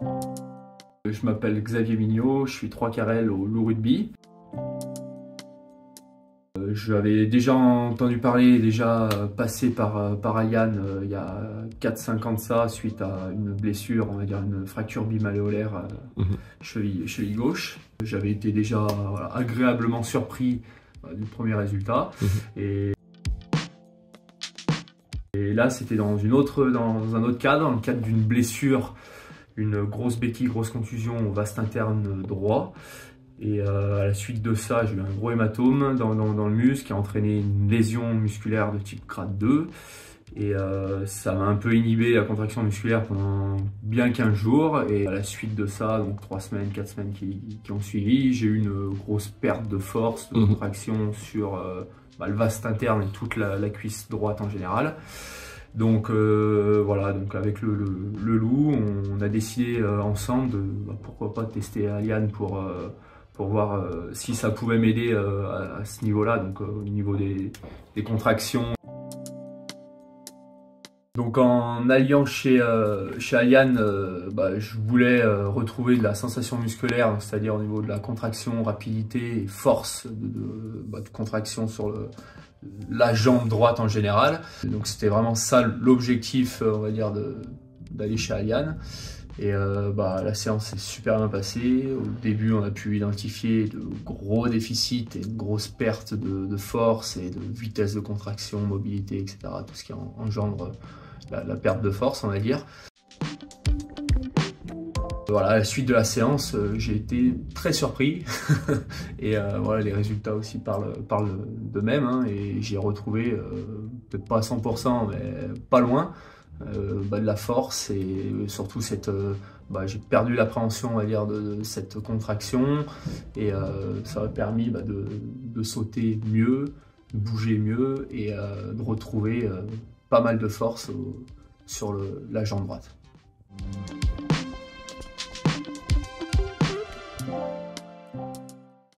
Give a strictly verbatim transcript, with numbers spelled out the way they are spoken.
Je m'appelle Xavier Mignot, je suis trois carrel au Loup Rugby. J'avais déjà entendu parler, déjà passé par, par Aliane euh, il y a quatre cinq ans de ça, suite à une blessure, on va dire une fracture bimalléolaire euh, mmh. cheville, cheville gauche. J'avais été déjà voilà, agréablement surpris euh, du premier résultat. Mmh. Et, et là, c'était dans, une autre, dans un autre cadre, dans le cadre d'une blessure, une grosse béquille, grosse contusion au vaste interne droit. Et euh, à la suite de ça, j'ai eu un gros hématome dans, dans, dans le muscle qui a entraîné une lésion musculaire de type grade deux. Et euh, ça m'a un peu inhibé la contraction musculaire pendant bien quinze jours. Et à la suite de ça, donc trois semaines, quatre semaines qui, qui ont suivi, j'ai eu une grosse perte de force, de mmh. contraction sur euh, bah, le vaste interne et toute la, la cuisse droite en général. Donc euh, voilà, donc avec le, le, le loup, on, on a décidé euh, ensemble de bah, pourquoi pas tester Aliane pour euh, pour voir euh, si ça pouvait m'aider euh, à, à ce niveau-là, donc euh, au niveau des, des contractions. Donc en alliant chez, euh, chez Aliane, euh, bah, je voulais euh, retrouver de la sensation musculaire, c'est-à-dire au niveau de la contraction, rapidité et force de, de, bah, de contraction sur le, la jambe droite en général. Donc c'était vraiment ça l'objectif, on va dire, d'aller chez Aliane. Et euh, bah, la séance s'est super bien passée. Au début, on a pu identifier de gros déficits et une grosse perte de, de force et de vitesse de contraction, mobilité, et cetera. Tout ce qui engendre la, la perte de force, on va dire. Voilà, à la suite de la séance, euh, j'ai été très surpris. Et euh, voilà, les résultats aussi parlent, parlent d'eux-mêmes. Hein, et j'ai retrouvé, euh, peut-être pas à cent pour cent, mais pas loin. Euh, bah, de la force et surtout cette euh, bah, j'ai perdu l'appréhension, on va dire, de, de cette contraction et euh, ça m'a permis bah, de, de sauter mieux, de bouger mieux et euh, de retrouver euh, pas mal de force au, sur le, la jambe droite.